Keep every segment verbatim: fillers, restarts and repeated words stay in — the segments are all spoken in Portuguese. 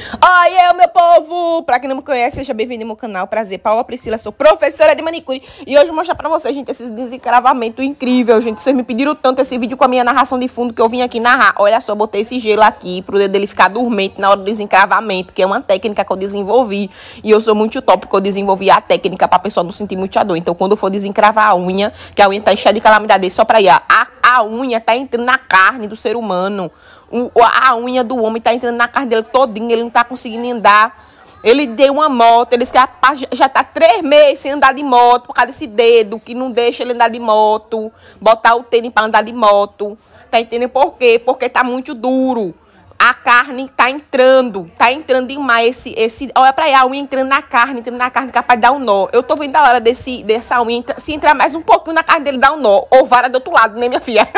Oi, eu, meu povo! Pra quem não me conhece, seja bem-vindo ao meu canal. Prazer, Paula Priscila, sou professora de manicure. E hoje vou mostrar pra vocês, gente, esse desencravamento incrível, gente. Vocês me pediram tanto esse vídeo com a minha narração de fundo que eu vim aqui narrar. Olha só, botei esse gelo aqui pro dedo dele ficar dormente na hora do desencravamento, que é uma técnica que eu desenvolvi. E eu sou muito top, porque eu desenvolvi a técnica pra pessoa não sentir muita dor. Então, quando eu for desencravar a unha, que a unha tá cheia de calamidade, só pra ir, ó, a, a unha tá entrando na carne do ser humano. O, a unha do homem tá entrando na carne dele todinha, ele não tá conseguindo andar. Ele deu uma moto, ele já tá três meses sem andar de moto por causa desse dedo que não deixa ele andar de moto, botar o tênis para andar de moto. Tá entendendo por quê? Porque tá muito duro. A carne tá entrando, tá entrando demais esse, esse, olha pra aí, a unha entrando na carne, entrando na carne, capaz de dar um nó. Eu tô vendo a hora desse, dessa unha, se entrar mais um pouquinho na carne dele, dar um nó. Ou vara do outro lado, né, minha filha?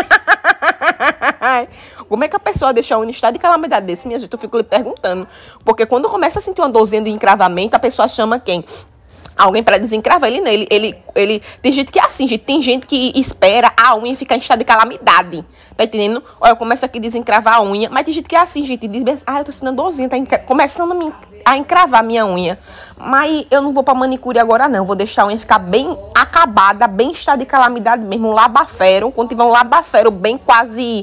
Como é que a pessoa deixa a unha em estado de calamidade desse, minha gente? Eu fico lhe perguntando. Porque quando começa a sentir uma dorzinha de encravamento, a pessoa chama quem? Alguém para desencravar ele, ele, ele, ele. Tem gente que é assim, gente. Tem gente que espera a unha ficar em estado de calamidade. Tá entendendo? Olha, eu começo aqui a desencravar a unha. Mas tem gente que é assim, gente. Diz, ah, eu tô sentindo dorzinha, tá começando a, me, a encravar a minha unha. Mas eu não vou pra manicure agora, não. Vou deixar a unha ficar bem acabada, bem em estado de calamidade mesmo. Um labafero. Quando tiver um labafero bem quase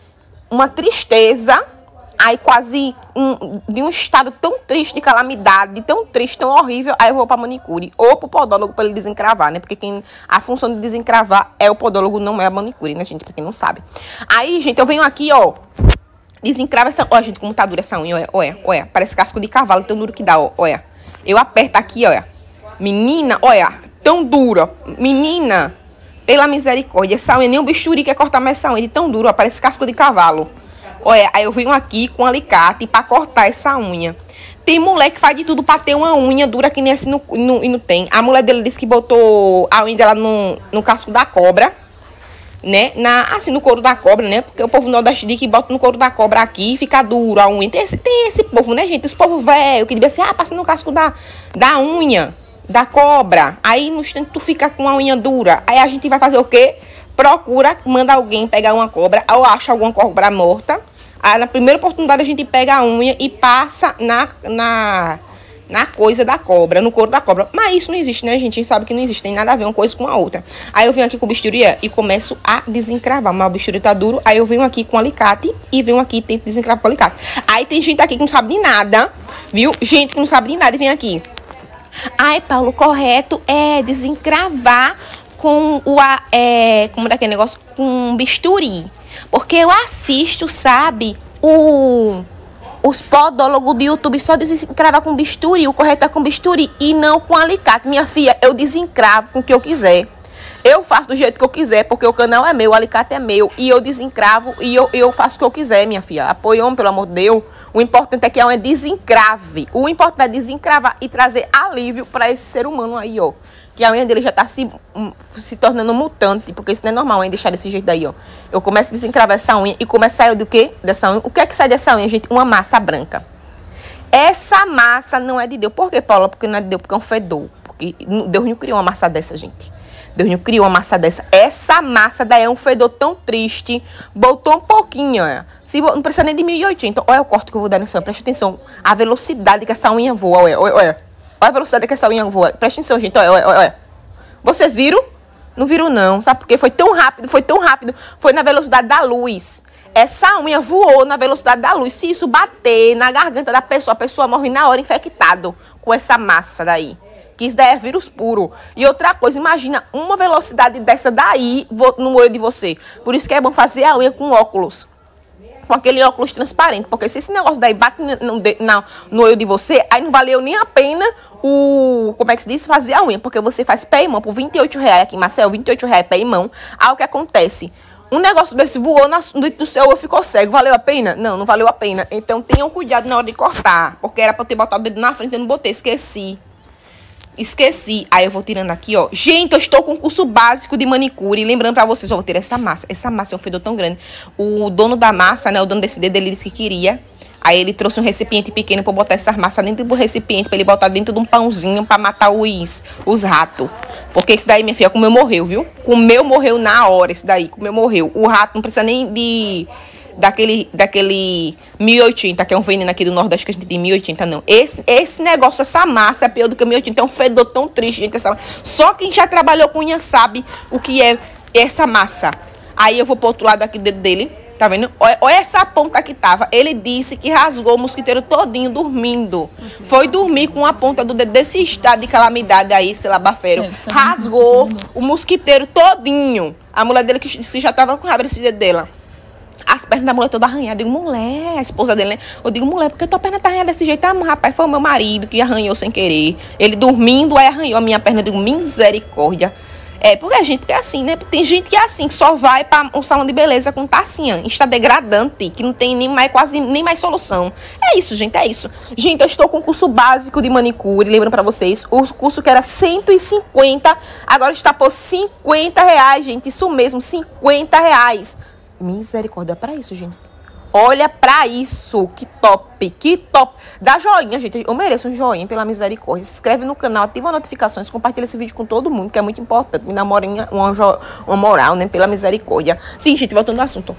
uma tristeza. Aí quase um, de um estado tão triste de calamidade, tão triste, tão horrível, aí eu vou pra manicure. Ou pro podólogo pra ele desencravar, né? Porque quem, a função de desencravar é o podólogo, não é a manicure, né, gente? Pra quem não sabe. Aí, gente, eu venho aqui, ó. Desencrava essa... Olha, gente, como tá dura essa unha, olha, olha, olha. Parece casco de cavalo, tão duro que dá, ó, olha. Eu aperto aqui, olha. Menina, olha, tão dura. Menina, pela misericórdia, essa unha, nem o bisturi quer cortar mais essa unha, de tão duro, ó, parece casco de cavalo. Olha, aí eu venho aqui com alicate pra cortar essa unha. Tem mulher que faz de tudo pra ter uma unha dura que nem assim no, no, e não tem. A mulher dele disse que botou a unha dela no, no casco da cobra, né? Na, assim, no couro da cobra, né? Porque o povo nordestino diz que bota no couro da cobra aqui e fica duro a unha. Tem esse, tem esse povo, né, gente? Os povos velhos que devia assim, ah, passa no casco da, da unha, da cobra. Aí no instante tu fica com a unha dura. Aí a gente vai fazer o quê? Procura, manda alguém pegar uma cobra, ou acha alguma cobra morta. Aí, na primeira oportunidade, a gente pega a unha e passa na, na, na coisa da cobra, no couro da cobra. Mas isso não existe, né, gente? A gente sabe que não existe, tem nada a ver uma coisa com a outra. Aí eu venho aqui com o bisturi e começo a desencravar. Mas o bisturi tá duro, aí eu venho aqui com alicate e venho aqui e tento desencravar com alicate. Aí tem gente aqui que não sabe de nada, viu? Gente que não sabe de nada e vem aqui. Ai, Paulo, correto é desencravar com o... É, como daquele negócio? Com bisturi. Porque eu assisto, sabe, o, os podólogos do YouTube só desencravar com bisturi, o correto é com bisturi e não com alicate. Minha filha, eu desencravo com o que eu quiser. Eu faço do jeito que eu quiser, porque o canal é meu, o alicate é meu. E eu desencravo e eu, eu faço o que eu quiser, minha filha. Apoiam, pelo amor de Deus. O importante é que a unha desencrave. O importante é desencravar e trazer alívio para esse ser humano aí, ó. Que a unha dele já tá se, se tornando mutante, porque isso não é normal, hein, deixar desse jeito daí, ó. Eu começo a desencravar essa unha e começa a sair do quê? Dessa unha. O que é que sai dessa unha, gente? Uma massa branca. Essa massa não é de Deus. Por quê, Paula? Porque não é de Deus, porque é um fedor. Porque Deus não criou uma massa dessa, gente. Deus não criou uma massa dessa. Essa massa daí é um fedor tão triste. Botou um pouquinho, olha. Se, não precisa nem de mil e oitenta. Olha o corte que eu vou dar nessa unha. Presta atenção. A velocidade que essa unha voa, olha, olha, olha. Olha a velocidade que essa unha voa. Presta atenção, gente. Olha, olha, olha. Vocês viram? Não viram, não. Sabe por quê? Foi tão rápido, foi tão rápido. Foi na velocidade da luz. Essa unha voou na velocidade da luz. Se isso bater na garganta da pessoa, a pessoa morre na hora infectado com essa massa daí. Que isso daí é vírus puro. E outra coisa, imagina uma velocidade dessa daí no olho de você. Por isso que é bom fazer a unha com óculos. Com aquele óculos transparente, porque se esse negócio daí bate no, no, no olho de você, aí não valeu nem a pena o, como é que se diz, fazer a unha, porque você faz pé e mão por vinte e oito reais aqui em Marcel, vinte e oito reais pé e mão. Aí o que acontece? Um negócio desse voou na, no do seu olho, ficou cego, valeu a pena? Não, não valeu a pena. Então tenham cuidado na hora de cortar, porque era pra eu ter botado o dedo na frente, eu não botei, esqueci. Esqueci. Aí eu vou tirando aqui, ó. Gente, eu estou com um curso básico de manicure. Lembrando pra vocês, eu vou ter essa massa. Essa massa é um fedor tão grande. O dono da massa, né, o dono desse dedo, ele disse que queria. Aí ele trouxe um recipiente pequeno pra eu botar essa massa dentro do recipiente, pra ele botar dentro de um pãozinho pra matar os, os ratos. Porque isso daí, minha filha, comeu, morreu, viu? Comeu, morreu na hora, isso daí. Comeu, morreu. O rato não precisa nem de... daquele, daquele mil e oitenta, que é um veneno aqui do Nordeste que a gente tem mil e oitenta, não. Esse, esse negócio, essa massa é pior do que mil e oitenta, é um fedor tão triste, gente. Essa... Só quem já trabalhou com unha sabe o que é essa massa. Aí eu vou pro outro lado aqui do dedo dele. Tá vendo? Olha, olha essa ponta que tava. Ele disse que rasgou o mosquiteiro todinho dormindo. Uhum. Foi dormir com a ponta do dedo desse estado de calamidade aí, sei lá, bafeiro. É, rasgou o mosquiteiro todinho. A mulher dele que disse já tava com raiva desse dedo dela. As pernas da mulher toda arranhada. Eu digo, mulher, a esposa dele, né? Eu digo, mulher, porque tua perna tá arranhada desse jeito? Ah, rapaz, foi o meu marido que arranhou sem querer. Ele dormindo, aí arranhou a minha perna. Eu digo, misericórdia. É, porque a gente, porque é assim, né? Tem gente que é assim, que só vai para um salão de beleza com tacinha, está degradante, que não tem nem mais, quase nem mais solução. É isso, gente, é isso. Gente, eu estou com o curso básico de manicure, lembrando para vocês, o curso que era cento e cinquenta, agora está por cinquenta reais, gente, isso mesmo, cinquenta reais. Misericórdia, para isso, gente. Olha pra isso, que top, que top. Dá joinha, gente, eu mereço um joinha, pela misericórdia. Se inscreve no canal, ativa as notificações, compartilha esse vídeo com todo mundo, que é muito importante. Me dá uma, uma, uma moral, né, pela misericórdia. Sim, gente, voltando ao assunto.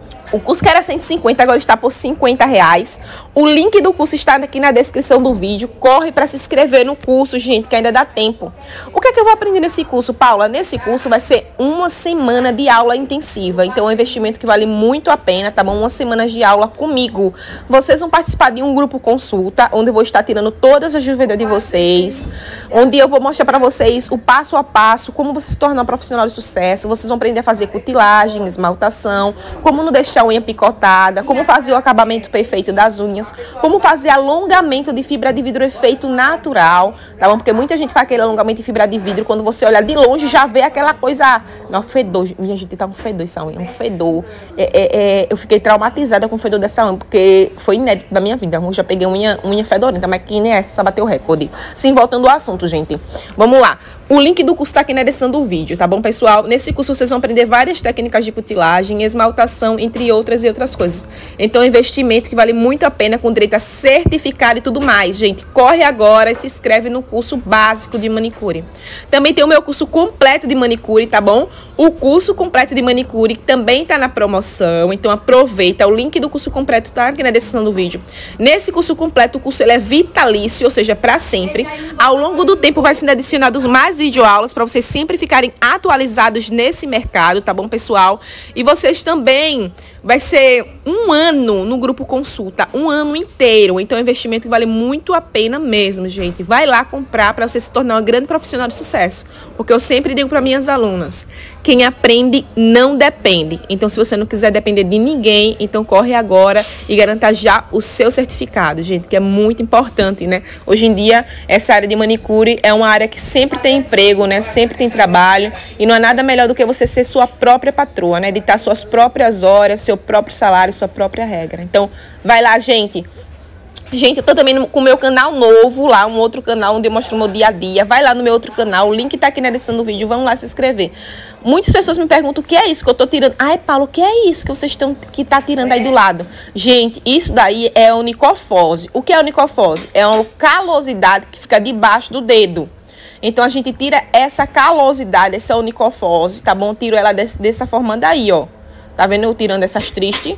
O curso que era cento e cinquenta, agora está por cinquenta reais. O link do curso está aqui na descrição do vídeo. Corre para se inscrever no curso, gente, que ainda dá tempo. O que é que eu vou aprender nesse curso, Paula? Nesse curso vai ser uma semana de aula intensiva. Então é um investimento que vale muito a pena, tá bom? Uma semana de aula comigo. Vocês vão participar de um grupo consulta, onde eu vou estar tirando todas as dúvidas de vocês. Onde eu vou mostrar para vocês o passo a passo, como você se tornar um profissional de sucesso. Vocês vão aprender a fazer cutilagem, esmaltação, como não deixar a unha picotada, como fazer o acabamento perfeito das unhas, como fazer alongamento de fibra de vidro efeito natural, tá bom? Porque muita gente faz aquele alongamento de fibra de vidro, quando você olha de longe já vê aquela coisa, não, fedor, minha gente, tá um fedor essa unha, um fedor, é, é, é, eu fiquei traumatizada com o fedor dessa unha, porque foi inédito da minha vida, eu já peguei unha, unha fedorenta, mas que nem essa, só bateu o recorde. Sim, voltando ao assunto, gente, vamos lá. O link do curso está aqui na descrição do vídeo, tá bom, pessoal? Nesse curso vocês vão aprender várias técnicas de cutilagem, esmaltação, entre outras e outras coisas. Então, é um investimento que vale muito a pena, com direito a certificado e tudo mais. Gente, corre agora e se inscreve no curso básico de manicure. Também tem o meu curso completo de manicure, tá bom? O curso completo de manicure também tá na promoção, então aproveita. O link do curso completo tá aqui na descrição do vídeo. Nesse curso completo, o curso ele é vitalício, ou seja, para sempre. Ao longo do tempo vai sendo adicionados mais videoaulas para vocês sempre ficarem atualizados nesse mercado, tá bom, pessoal? E vocês também, vai ser um ano no grupo consulta, um ano inteiro. Então é um investimento que vale muito a pena mesmo, gente. Vai lá comprar para você se tornar uma grande profissional de sucesso. Porque eu sempre digo para minhas alunas, quem aprende não depende. Então, se você não quiser depender de ninguém, então corre agora e garanta já o seu certificado, gente, que é muito importante, né? Hoje em dia, essa área de manicure é uma área que sempre tem emprego, né? Sempre tem trabalho. E não há nada melhor do que você ser sua própria patroa, né? Editar suas próprias horas, seu próprio salário, sua própria regra. Então, vai lá, gente. Gente, eu tô também com o meu canal novo lá, um outro canal onde eu mostro o meu dia a dia. Vai lá no meu outro canal, o link tá aqui na descrição do vídeo, vamos lá se inscrever. Muitas pessoas me perguntam o que é isso que eu tô tirando. Ai, Paulo, o que é isso que vocês estão que tá tirando aí do lado? Gente, isso daí é onicofose. O que é onicofose? É uma calosidade que fica debaixo do dedo. Então, a gente tira essa calosidade, essa onicofose, tá bom? Tiro ela desse, dessa forma daí, ó. Tá vendo eu tirando essas tristes?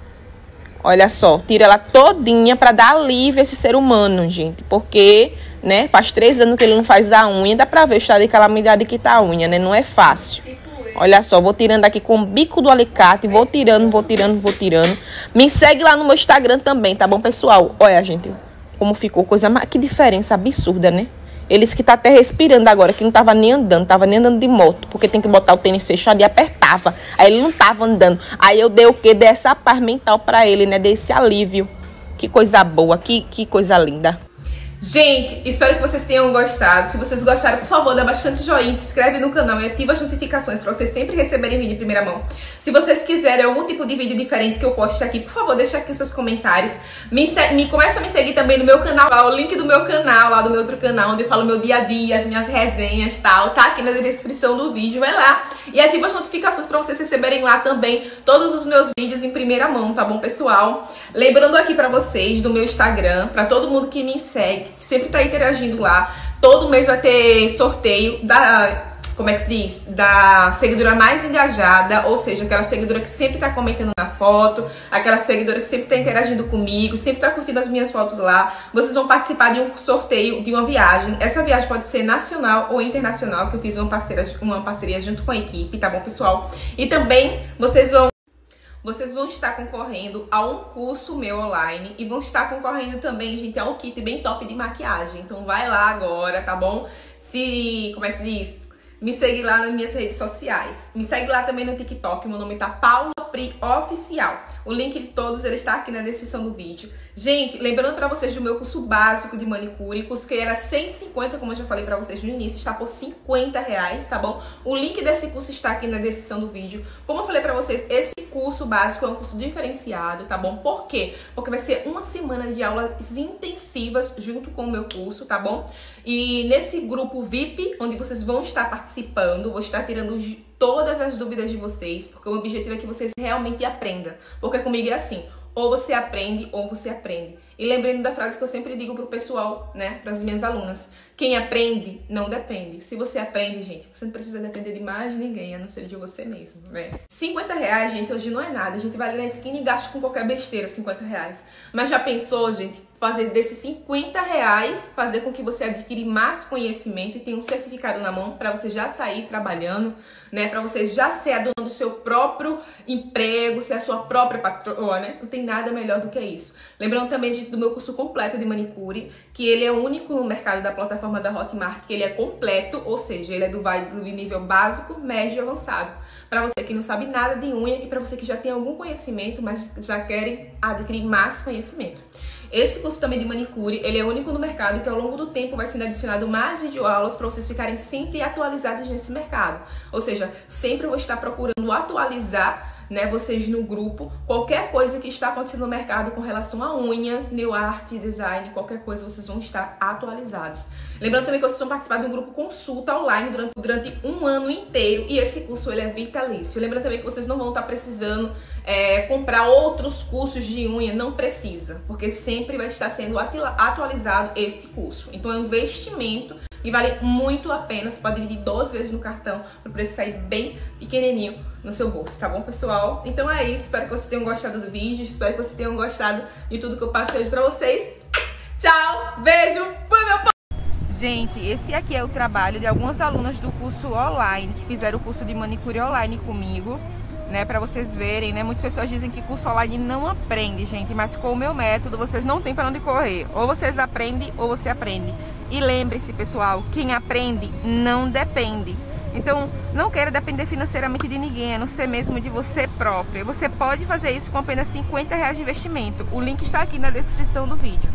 Olha só, tira ela todinha pra dar alívio a esse ser humano, gente. Porque, né, faz três anos que ele não faz a unha. Dá pra ver o estado de calamidade que tá a unha, né? Não é fácil. Olha só, vou tirando aqui com o bico do alicate. Vou tirando, vou tirando, vou tirando. Me segue lá no meu Instagram também, tá bom, pessoal? Olha, gente, como ficou. Coisa mais... Que diferença absurda, né? Eles que tá até respirando agora, que não tava nem andando, tava nem andando de moto, porque tem que botar o tênis fechado e apertava. Aí ele não tava andando. Aí eu dei o quê? Dei essa paz mental pra ele, né? Dei esse alívio. Que coisa boa, que, que coisa linda. Gente, espero que vocês tenham gostado. Se vocês gostaram, por favor, dá bastante joinha, se inscreve no canal e ativa as notificações para vocês sempre receberem vídeo em primeira mão. Se vocês quiserem algum tipo de vídeo diferente que eu poste aqui, por favor, deixa aqui os seus comentários. Me, me começa a me seguir também no meu canal, lá, o link do meu canal, lá do meu outro canal, onde eu falo meu dia a dia, as minhas resenhas e tal, tá aqui na descrição do vídeo. Vai lá e ativa as notificações para vocês receberem lá também todos os meus vídeos em primeira mão, tá bom, pessoal? Lembrando aqui para vocês do meu Instagram, para todo mundo que me segue, que sempre tá interagindo lá. Todo mês vai ter sorteio da, como é que se diz? Da seguidora mais engajada, ou seja, aquela seguidora que sempre tá comentando na foto, aquela seguidora que sempre tá interagindo comigo, sempre tá curtindo as minhas fotos lá. Vocês vão participar de um sorteio de uma viagem. Essa viagem pode ser nacional ou internacional, que eu fiz uma, parceira, uma parceria junto com a equipe, tá bom, pessoal? E também vocês vão Vocês vão estar concorrendo a um curso meu online e vão estar concorrendo também, gente, a um kit bem top de maquiagem. Então vai lá agora, tá bom? Se, como é que se diz? Me segue lá nas minhas redes sociais. Me segue lá também no TikTok, meu nome tá Paula Pri Oficial. O link de todos ele está aqui na descrição do vídeo. Gente, lembrando pra vocês do meu curso básico de manicure, curso que era cento e cinquenta, como eu já falei pra vocês no início, está por cinquenta reais, tá bom? O link desse curso está aqui na descrição do vídeo. Como eu falei pra vocês, esse curso básico é um curso diferenciado, tá bom? Por quê? Porque vai ser uma semana de aulas intensivas junto com o meu curso, tá bom? E nesse grupo V I P, onde vocês vão estar participando, vou estar tirando todas as dúvidas de vocês, porque o objetivo é que vocês realmente aprendam. Porque comigo é assim, ou você aprende ou você aprende. E lembrando da frase que eu sempre digo pro pessoal, né, para as minhas alunas: quem aprende não depende. Se você aprende, gente, você não precisa depender de mais ninguém, a não ser de você mesmo, né? cinquenta reais, gente, hoje não é nada. A gente vai ali na esquina e gasta com qualquer besteira cinquenta reais. Mas já pensou, gente, fazer desses cinquenta reais, fazer com que você adquire mais conhecimento e tenha um certificado na mão para você já sair trabalhando, né? Para você já ser a dona do seu próprio emprego, ser a sua própria patroa, né? Não tem nada melhor do que isso. Lembrando também, gente, do meu curso completo de manicure, que ele é o único no mercado da plataforma da Hotmart, que ele é completo, ou seja, ele é do, vai, do nível básico, médio e avançado. Para você que não sabe nada de unha e para você que já tem algum conhecimento, mas já querem adquirir mais conhecimento. Esse curso também de manicure, ele é único no mercado, que ao longo do tempo vai sendo adicionado mais videoaulas para vocês ficarem sempre atualizados nesse mercado. Ou seja, sempre eu vou estar procurando atualizar, né, vocês no grupo, qualquer coisa que está acontecendo no mercado com relação a unhas, nail art, design, qualquer coisa, vocês vão estar atualizados. Lembrando também que vocês vão participar de um grupo consulta online durante, durante um ano inteiro, e esse curso ele é vitalício. Lembrando também que vocês não vão estar precisando é, comprar outros cursos de unha, não precisa, porque sempre vai estar sendo atualizado esse curso. Então é um investimento e vale muito a pena. Você pode dividir doze vezes no cartão para o preço sair bem pequenininho no seu bolso, tá bom, pessoal? Então é isso, espero que vocês tenham gostado do vídeo, espero que vocês tenham gostado de tudo que eu passei hoje pra vocês. Tchau, beijo, foi meu... Gente, esse aqui é o trabalho de algumas alunas do curso online, que fizeram o curso de manicure online comigo, né, pra vocês verem, né? Muitas pessoas dizem que curso online não aprende, gente, mas com o meu método vocês não tem pra onde correr. Ou vocês aprendem ou você aprende. E lembre-se, pessoal, quem aprende não depende. Então, não queira depender financeiramente de ninguém, a não ser mesmo de você própria. Você pode fazer isso com apenas cinquenta reais de investimento. O link está aqui na descrição do vídeo.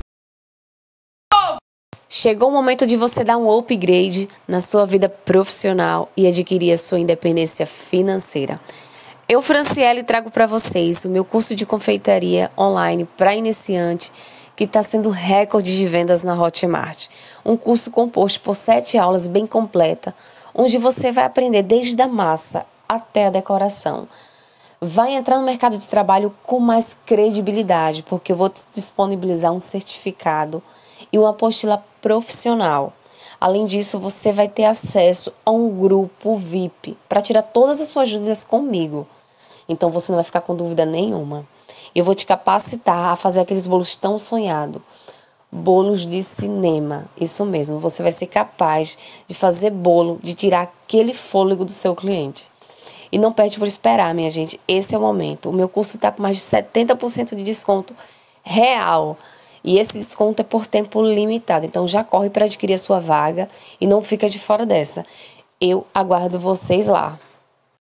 Chegou o momento de você dar um upgrade na sua vida profissional e adquirir a sua independência financeira. Eu, Franciele, trago para vocês o meu curso de confeitaria online para iniciante, que está sendo recorde de vendas na Hotmart. Um curso composto por sete aulas bem completa, onde você vai aprender desde a massa até a decoração. Vai entrar no mercado de trabalho com mais credibilidade, porque eu vou te disponibilizar um certificado e uma apostila profissional. Além disso, você vai ter acesso a um grupo V I P para tirar todas as suas dúvidas comigo. Então você não vai ficar com dúvida nenhuma. Eu vou te capacitar a fazer aqueles bolos tão sonhados. Bolos de cinema, isso mesmo, você vai ser capaz de fazer bolo, de tirar aquele fôlego do seu cliente. E não perde por esperar, minha gente, esse é o momento. O meu curso está com mais de setenta por cento de desconto real. E esse desconto é por tempo limitado, então já corre para adquirir a sua vaga e não fica de fora dessa. Eu aguardo vocês lá.